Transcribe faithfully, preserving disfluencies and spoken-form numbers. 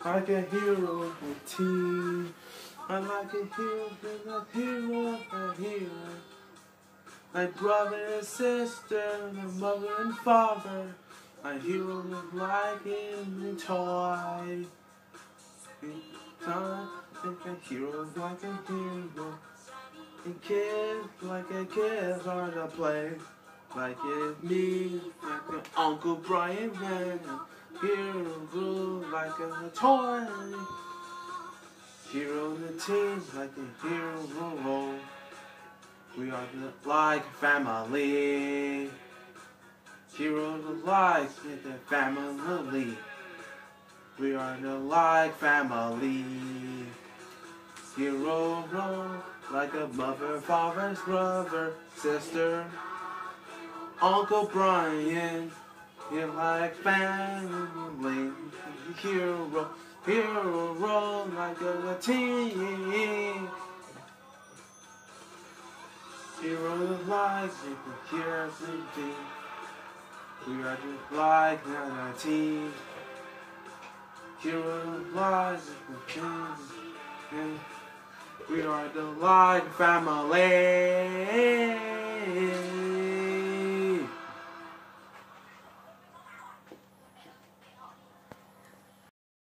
like a hero with team. I'm like a hero with a hero, a hero. Like brother and sister, my mother and father. My hero look like in the toy. Time, think a hero like a hero. And kids like a kid hard to play. Like it me, like an Uncle Brian man. Hero rule like a toy. Hero in the team like a hero role. We are the like family. Hero the like with the family. We are the like family. Hero roll like a mother, father's brother, sister. Uncle Brian, you're like family. Hero, hero roll like a team. Hero like the heroes and team. We are just like a team. Hero like the team. We are the like family.